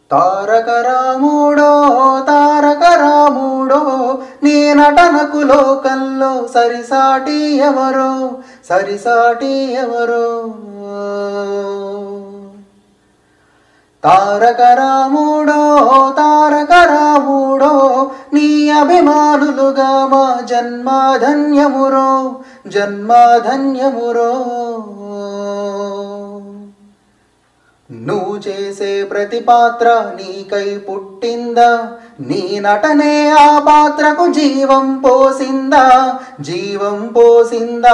తారక రాముడో తారక రాముడో నీ నటనకు లోకంలో సరిసాటి ఎవరో సరిసాటి ఎవరో తారక రాముడో తారక రాముడో నీ అభిమానులుగా మా జన్మధన్యమురో జన్మధన్యమురో నువ్వు చేసే ప్రతి పాత్ర నీకై పుట్టిందా నీ నటనే ఆ పాత్రకు జీవం పోసిందా జీవం పోసిందా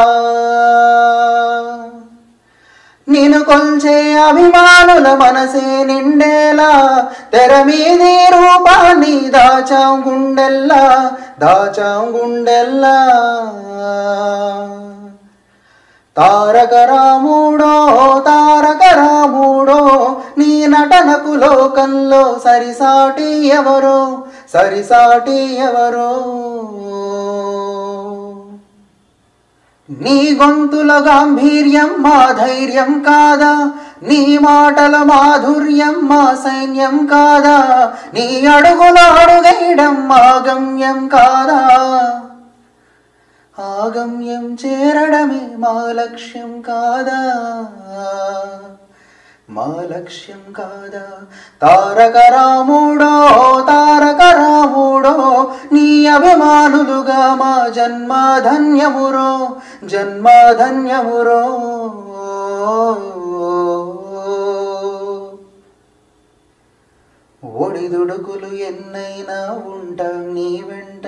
నిన్ను కొల్చే అభిమానుల మనసే నిండేలా తెర మీది రూపాన్ని దాచాం గుండెల్లా దాచాం గుండెల్లా తారక రాముడో తారక రాముడో నీ నటనకు లోకంలో సరిసాటి ఎవరో సరిసాటి ఎవరో నీ గొంతుల గాంభీర్యం మా ధైర్యం కాదా నీ మాటల మాధుర్యం మా సైన్యం కాదా నీ అడుగుల అడుగేయడం మా గమ్యం కాదా ఆగమ్యం చేరడమే మా లక్ష్యం కాదా మా లక్ష్యం కాదా తారక రాముడో తారక రాముడో నీ అభిమానులుగా మా జన్మధన్యమురో జన్మధన్యమురో ఒడిదుడుకులు ఎన్నైనా ఉంటాం నీ వెంట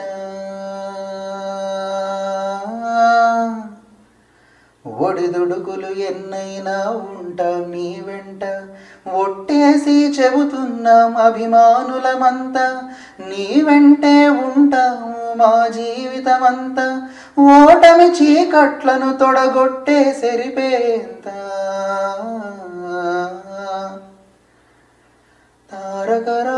ఒడిదుడుకులు ఎన్నైనా ఉంటాం నీ వెంట ఒట్టేసి చెబుతున్నాం అభిమానులమంతా నీ వెంటే ఉంటాము మా జీవితమంతా ఓటమి చీకట్లను తొడగొట్టే సెరిపేంత తారక